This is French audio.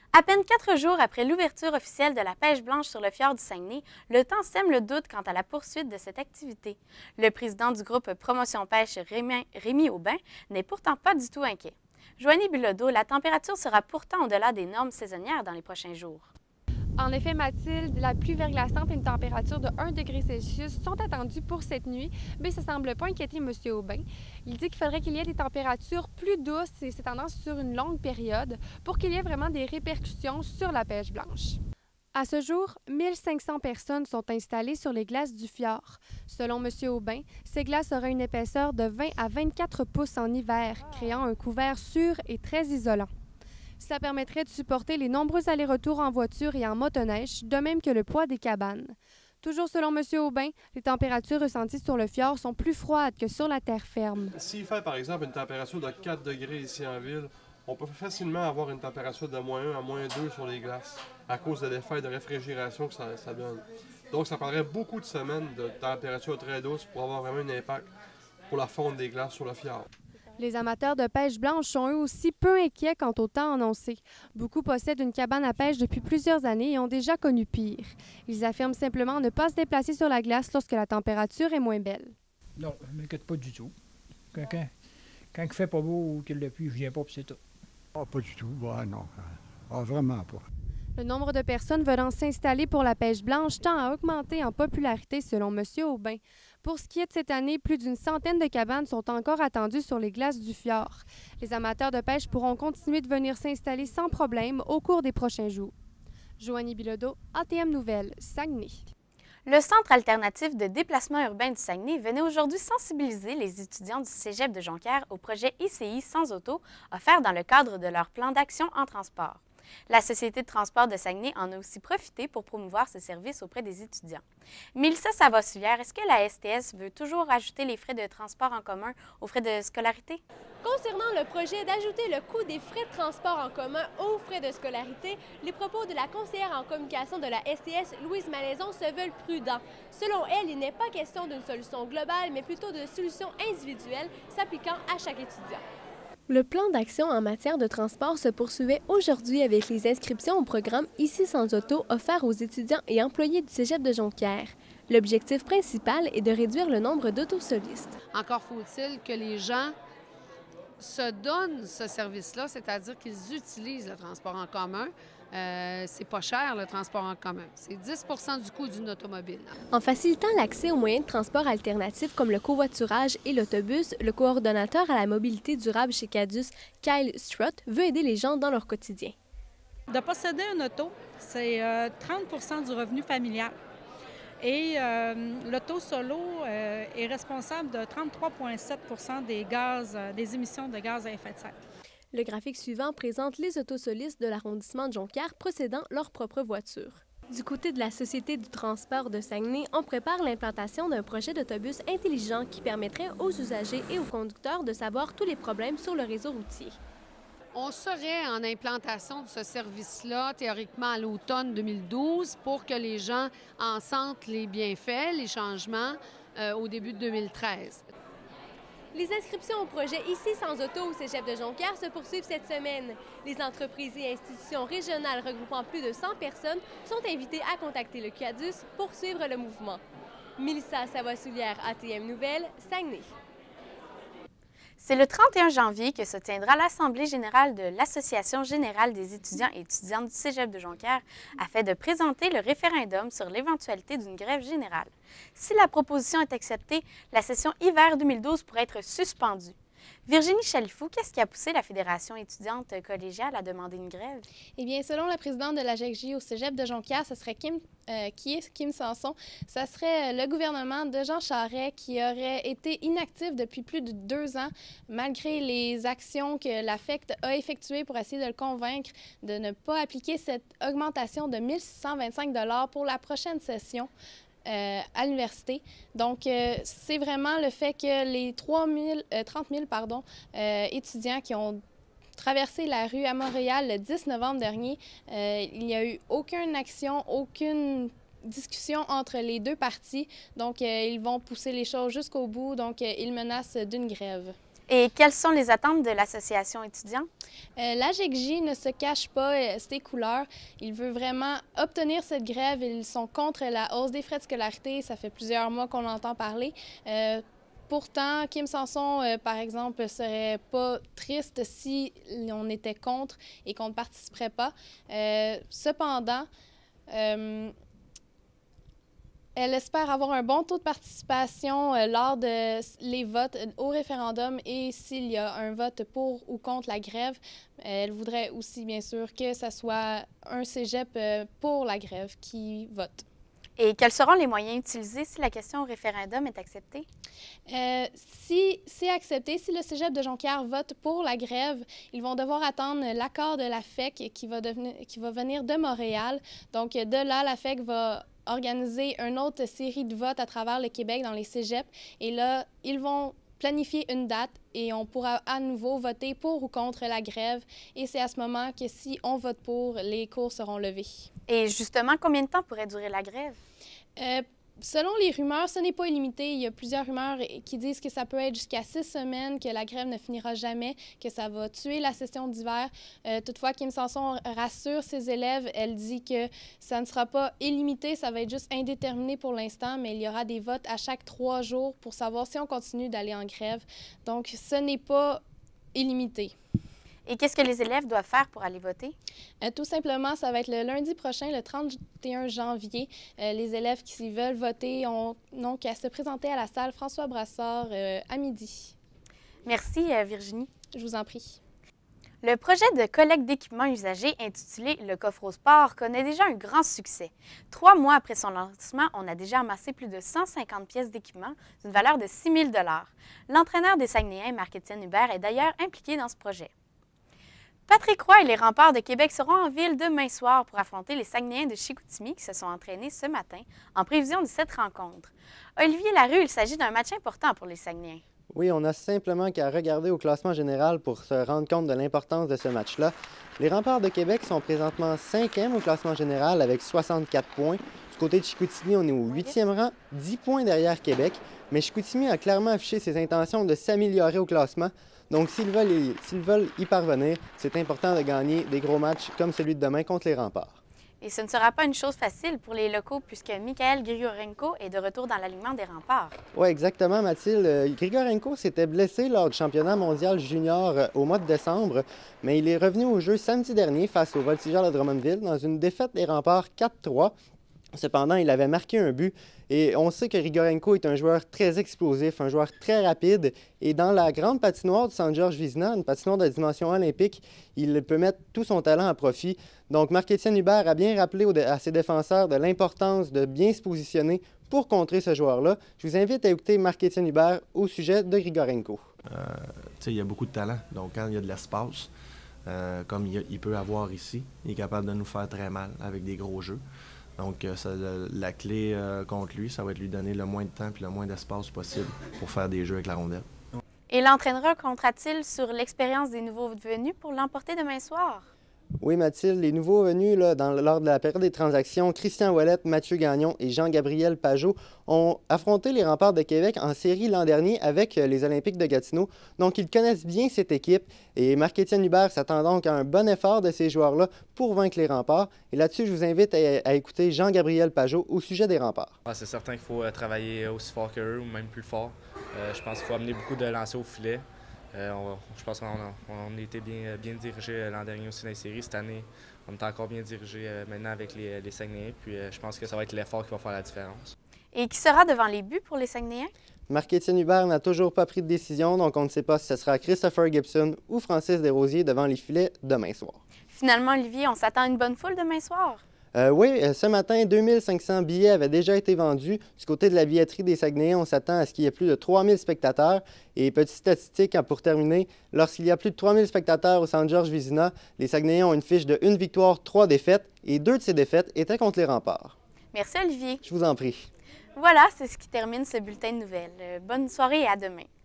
À peine 4 jours après l'ouverture officielle de la pêche blanche sur le fjord du Saguenay, le temps sème le doute quant à la poursuite de cette activité. Le président du groupe Promotion Pêche, Rémi Aubin, n'est pourtant pas du tout inquiet. Joanie Bilodeau, la température sera pourtant au-delà des normes saisonnières dans les prochains jours. En effet, Mathilde, la pluie verglaçante et une température de 1 degré Celsius sont attendues pour cette nuit, mais ça ne semble pas inquiéter M. Aubin. Il dit qu'il faudrait qu'il y ait des températures plus douces et c'est tendance sur une longue période pour qu'il y ait vraiment des répercussions sur la pêche blanche. À ce jour, 1500 personnes sont installées sur les glaces du fjord. Selon M. Aubin, ces glaces auraient une épaisseur de 20 à 24 pouces en hiver, créant un couvert sûr et très isolant. Cela permettrait de supporter les nombreux allers-retours en voiture et en motoneige, de même que le poids des cabanes. Toujours selon M. Aubin, les températures ressenties sur le fjord sont plus froides que sur la terre ferme. S'il fait par exemple une température de 4 degrés ici en ville, on peut facilement avoir une température de -1 à -2 sur les glaces à cause de l'effet de réfrigération que ça donne. Donc ça prendrait beaucoup de semaines de température très douce pour avoir vraiment un impact pour la fonte des glaces sur le fjord. Les amateurs de pêche blanche sont eux aussi peu inquiets quant au temps annoncé. Beaucoup possèdent une cabane à pêche depuis plusieurs années et ont déjà connu pire. Ils affirment simplement ne pas se déplacer sur la glace lorsque la température est moins belle. Non, je ne m'inquiète pas du tout. Quand il ne fait pas beau ou qu'il y a pluie, je ne viens pas, puis c'est tout. Ah, pas du tout. Ouais, non. Ah, vraiment pas. Le nombre de personnes venant s'installer pour la pêche blanche tend à augmenter en popularité selon M. Aubin. Pour ce qui est de cette année, plus d'une centaine de cabanes sont encore attendues sur les glaces du fjord. Les amateurs de pêche pourront continuer de venir s'installer sans problème au cours des prochains jours. Joanie Bilodeau, ATM Nouvelles, Saguenay. Le Centre alternatif de déplacement urbain du Saguenay venait aujourd'hui sensibiliser les étudiants du Cégep de Jonquière au projet ICI sans auto offert dans le cadre de leur plan d'action en transport. La Société de transport de Saguenay en a aussi profité pour promouvoir ce service auprès des étudiants. Mélissa Savoie-Soulière, est-ce que la STS veut toujours ajouter les frais de transport en commun aux frais de scolarité? Concernant le projet d'ajouter le coût des frais de transport en commun aux frais de scolarité, les propos de la conseillère en communication de la STS, Louise Malaison, se veulent prudents. Selon elle, il n'est pas question d'une solution globale, mais plutôt de solutions individuelles s'appliquant à chaque étudiant. Le plan d'action en matière de transport se poursuivait aujourd'hui avec les inscriptions au programme Ici sans auto offert aux étudiants et employés du Cégep de Jonquière. L'objectif principal est de réduire le nombre d'autosolistes. Encore faut-il que les gens se donnent ce service-là, c'est-à-dire qu'ils utilisent le transport en commun. C'est pas cher, le transport en commun. C'est 10 du coût d'une automobile. En facilitant l'accès aux moyens de transport alternatifs comme le covoiturage et l'autobus, le coordonnateur à la mobilité durable chez Cadus, Kyle Strutt, veut aider les gens dans leur quotidien. De posséder une auto, c'est 30 du revenu familial. Et l'auto solo est responsable de 33,7 des émissions de gaz à effet de serre. Le graphique suivant présente les autosolistes de l'arrondissement de Jonquière possédant leur propre voiture. Du côté de la Société du transport de Saguenay, on prépare l'implantation d'un projet d'autobus intelligent qui permettrait aux usagers et aux conducteurs de savoir tous les problèmes sur le réseau routier. On serait en implantation de ce service-là, théoriquement, à l'automne 2012, pour que les gens en sentent les bienfaits, les changements, au début de 2013. Les inscriptions au projet Ici sans auto au Cégep de Jonquière se poursuivent cette semaine. Les entreprises et institutions régionales regroupant plus de 100 personnes sont invitées à contacter le CADUS pour suivre le mouvement. Mélissa Savoie-Soulière, ATM Nouvelles, Saguenay. C'est le 31 janvier que se tiendra l'Assemblée générale de l'Association générale des étudiants et étudiantes du Cégep de Jonquière afin de présenter le référendum sur l'éventualité d'une grève générale. Si la proposition est acceptée, la session hiver 2012 pourrait être suspendue. Virginie Chalifou, qu'est-ce qui a poussé la Fédération étudiante collégiale à demander une grève? Eh bien, selon la présidente de la GECJ au Cégep de Jonquière, ce serait Kim Sanson. Ce serait le gouvernement de Jean Charest qui aurait été inactif depuis plus de 2 ans, malgré les actions que l'AFECT a effectuées pour essayer de le convaincre de ne pas appliquer cette augmentation de 1 625 $ pour la prochaine session. À l'université. Donc, c'est vraiment le fait que les 30 000 étudiants qui ont traversé la rue à Montréal le 10 novembre dernier, il n'y a eu aucune action, aucune discussion entre les deux parties. Donc, ils vont pousser les choses jusqu'au bout. Donc, ils menacent d'une grève. Et quelles sont les attentes de l'association étudiante? L'AGECJ ne se cache pas ses couleurs. Il veut vraiment obtenir cette grève. Ils sont contre la hausse des frais de scolarité. Ça fait plusieurs mois qu'on entend parler. Pourtant, Kim Sanson, par exemple, serait pas triste si on était contre et qu'on ne participerait pas. Cependant, elle espère avoir un bon taux de participation lors les votes au référendum et s'il y a un vote pour ou contre la grève. Elle voudrait aussi, bien sûr, que ce soit un cégep pour la grève qui vote. Et quels seront les moyens utilisés si la question au référendum est acceptée? Si c'est accepté, si le cégep de Jonquière vote pour la grève, ils vont devoir attendre l'accord de la FEC qui va venir de Montréal. Donc, de là, la FEC va organiser une autre série de votes à travers le Québec dans les cégeps. Et là, ils vont planifier une date et on pourra à nouveau voter pour ou contre la grève. Et c'est à ce moment que si on vote pour, les cours seront levés. Et justement, combien de temps pourrait durer la grève? Selon les rumeurs, ce n'est pas illimité. Il y a plusieurs rumeurs qui disent que ça peut être jusqu'à 6 semaines, que la grève ne finira jamais, que ça va tuer la session d'hiver. Toutefois, Kim Sanson rassure ses élèves. Elle dit que ça ne sera pas illimité, ça va être juste indéterminé pour l'instant, mais il y aura des votes à chaque 3 jours pour savoir si on continue d'aller en grève. Donc, ce n'est pas illimité. Et qu'est-ce que les élèves doivent faire pour aller voter? Tout simplement, ça va être le lundi prochain, le 31 janvier. Les élèves qui veulent voter n'ont qu'à se présenter à la salle François Brassard à midi. Merci, Virginie. Je vous en prie. Le projet de collecte d'équipements usagés intitulé « Le coffre au sport » connaît déjà un grand succès. 3 mois après son lancement, on a déjà amassé plus de 150 pièces d'équipement d'une valeur de 6 000 $. L'entraîneur des Saguenayens, Marc-Étienne Hubert, est d'ailleurs impliqué dans ce projet. Patrick Roy et les Remparts de Québec seront en ville demain soir pour affronter les Saguenayens de Chicoutimi qui se sont entraînés ce matin en prévision de cette rencontre. Olivier Larue, il s'agit d'un match important pour les Saguenayens. Oui, on a simplement qu'à regarder au classement général pour se rendre compte de l'importance de ce match-là. Les Remparts de Québec sont présentement 5e au classement général avec 64 points. Du côté de Chicoutimi, on est au 8e rang, 10 points derrière Québec. Mais Chicoutimi a clairement affiché ses intentions de s'améliorer au classement. Donc, s'ils veulent y parvenir, c'est important de gagner des gros matchs comme celui de demain contre les Remparts. Et ce ne sera pas une chose facile pour les locaux puisque Mikhail Grigorenko est de retour dans l'alignement des Remparts. Oui, exactement, Mathilde. Grigorenko s'était blessé lors du championnat mondial junior au mois de décembre, mais il est revenu au jeu samedi dernier face aux Voltigeurs de Drummondville dans une défaite des Remparts 4-3. Cependant, il avait marqué un but et on sait que Grigorenko est un joueur très explosif, un joueur très rapide. Et dans la grande patinoire du Centre Georges Vizina, une patinoire de dimension olympique, il peut mettre tout son talent à profit. Donc, Marc-Étienne Hubert a bien rappelé à ses défenseurs de l'importance de bien se positionner pour contrer ce joueur-là. Je vous invite à écouter Marc-Étienne Hubert au sujet de Grigorenko. Il y a beaucoup de talent, donc quand il y a de l'espace, comme il peut avoir ici, il est capable de nous faire très mal avec des gros jeux. Donc, la clé contre lui, ça va être lui donner le moins de temps et le moins d'espace possible pour faire des jeux avec la rondelle. Et l'entraîneur comptera-t-il sur l'expérience des nouveaux venus pour l'emporter demain soir? Oui, Mathilde, les nouveaux venus lors de la période des transactions, Christian Ouellette, Mathieu Gagnon et Jean-Gabriel Pajot ont affronté les Remparts de Québec en série l'an dernier avec les Olympiques de Gatineau. Donc, ils connaissent bien cette équipe et Marc-Étienne Hubert s'attend donc à un bon effort de ces joueurs-là pour vaincre les Remparts. Et là-dessus, je vous invite à écouter Jean-Gabriel Pajot au sujet des Remparts. C'est certain qu'il faut travailler aussi fort qu'eux ou même plus fort. Je pense qu'il faut amener beaucoup de lancers au filet. Je pense qu'on a été bien dirigé l'an dernier aussi dans les séries. Cette année, on est encore bien dirigé maintenant avec les Saguenayens. Puis je pense que ça va être l'effort qui va faire la différence. Et qui sera devant les buts pour les Saguenayens? Marc-Étienne Hubert n'a toujours pas pris de décision, donc on ne sait pas si ce sera Christopher Gibson ou Francis Desrosiers devant les filets demain soir. Finalement, Olivier, on s'attend à une bonne foule demain soir? Oui, ce matin, 2500 billets avaient déjà été vendus. Du côté de la billetterie des Saguenayens, on s'attend à ce qu'il y ait plus de 3000 spectateurs. Et petite statistique pour terminer, lorsqu'il y a plus de 3000 spectateurs au Centre Georges Vizina, les Saguenayens ont une fiche de 1 victoire, 3 défaites, et 2 de ces défaites étaient contre les Remparts. Merci, Olivier. Je vous en prie. Voilà, c'est ce qui termine ce bulletin de nouvelles. Bonne soirée et à demain.